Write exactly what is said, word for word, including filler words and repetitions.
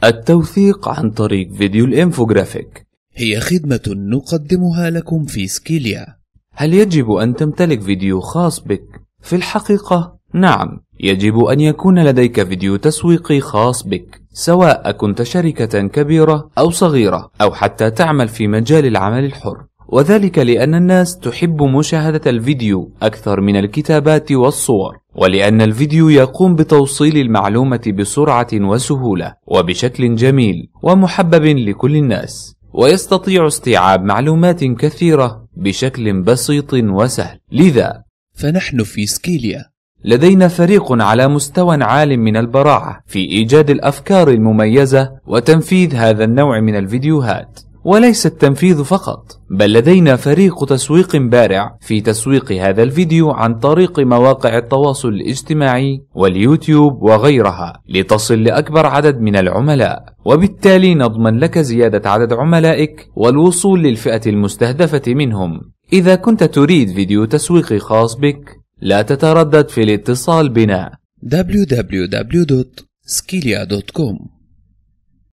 التوثيق عن طريق فيديو الإنفوغرافيك هي خدمة نقدمها لكم في سكيليا. هل يجب أن تمتلك فيديو خاص بك؟ في الحقيقة نعم، يجب أن يكون لديك فيديو تسويقي خاص بك، سواء كنت شركة كبيرة أو صغيرة أو حتى تعمل في مجال العمل الحر، وذلك لأن الناس تحب مشاهدة الفيديو أكثر من الكتابات والصور، ولأن الفيديو يقوم بتوصيل المعلومة بسرعة وسهولة وبشكل جميل ومحبب لكل الناس، ويستطيع استيعاب معلومات كثيرة بشكل بسيط وسهل. لذا فنحن في سكيليا لدينا فريق على مستوى عال من البراعة في إيجاد الأفكار المميزة وتنفيذ هذا النوع من الفيديوهات، وليس التنفيذ فقط، بل لدينا فريق تسويق بارع في تسويق هذا الفيديو عن طريق مواقع التواصل الاجتماعي واليوتيوب وغيرها لتصل لأكبر عدد من العملاء، وبالتالي نضمن لك زيادة عدد عملائك والوصول للفئة المستهدفة منهم. إذا كنت تريد فيديو تسويقي خاص بك، لا تتردد في الاتصال بنا دبليو دبليو دبليو دوت سكيليا دوت كوم.